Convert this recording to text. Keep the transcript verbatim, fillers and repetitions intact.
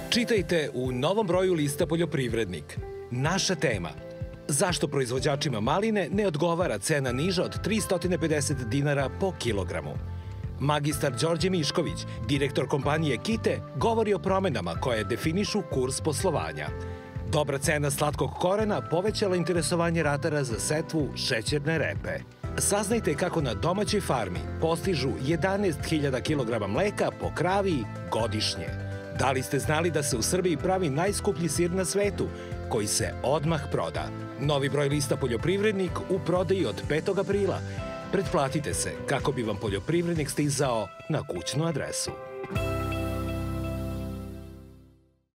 Čitajte u novom broju lista Poljoprivrednik. Naša tema. Zašto proizvođačima maline ne odgovara cena niža od tristo pedeset dinara po kilogramu? Magistar Đorđe Mišković, direktor kompanije Kite, govori o promenama koje definišu kurs poslovanja. Dobra cena slatkog korena povećala interesovanje ratara za setvu šećerne repe. Saznajte kako na domaćoj farmi postižu jedanaest hiljada kilograma mleka po kravi godišnje. Da li ste znali da se u Srbiji pravi najskuplji sir na svetu, koji se odmah proda? Novi broj lista Poljoprivrednik u prodaji od petog aprila. Pretplatite se kako bi vam Poljoprivrednik stizao na kućnu adresu.